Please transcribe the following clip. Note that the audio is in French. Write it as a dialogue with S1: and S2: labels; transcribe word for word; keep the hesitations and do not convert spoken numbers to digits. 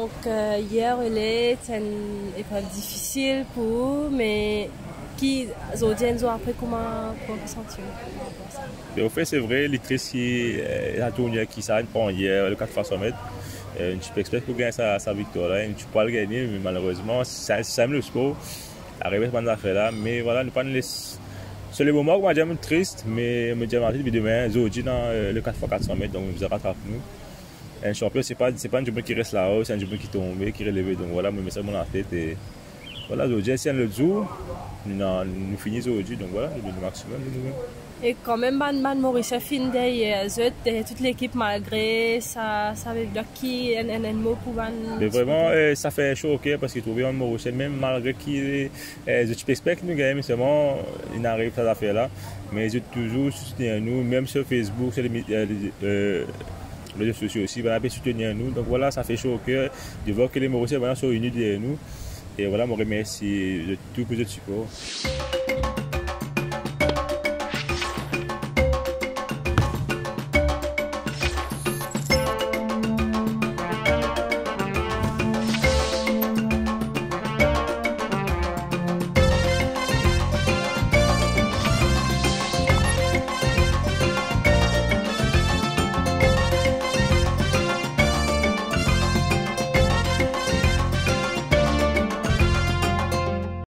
S1: Donc euh, hier, c'était une épreuve difficile pour eux, mais qui aujourd'hui nous après comment comment sentir.
S2: Au fait, c'est vrai, les triste qui la tournée qui s'arrête pas hier, le quatre fois cent mètres. Tu peux expecter pour gagner sa, sa victoire là, tu peux pas le gagner, mais malheureusement, ça aime le sport. Arriver à faire là, mais voilà, nous pas nous laisser. C'est le moment où moi j'aime triste, mais me dire Martin, demain, aujourd'hui dans le quatre fois quatre cents mètres, donc nous rattrape nous. Un champion, c'est pas c'est pas un champion qui reste là-haut, c'est un champion qui tombe, qui relève. Donc voilà, moi, ça mon en tête et voilà, aujourd'hui, c'est le jour, nous, nous finissons aujourd'hui, donc voilà, nous le maximum de nous-mêmes.
S1: Et quand même, Man Man Maurice a fini derrière derrière toute l'équipe, malgré ça, ça veut dire qu'il y a un mot pour Man.
S2: Mais vraiment, euh, ça fait chaud au cœur parce qu'il trouvait un Maurice, même malgré qu'il euh, je expecte que nous gagnons, mais seulement il n'arrive pas à faire là. Mais ils ont toujours soutenu nous, même sur Facebook, sur les, euh, euh, les réseaux sociaux aussi, ils ont soutenu nous. Donc voilà, ça fait chaud au cœur de voir que les Mauriciens sont unis derrière nous. Et voilà, je remercie de tout pour le support.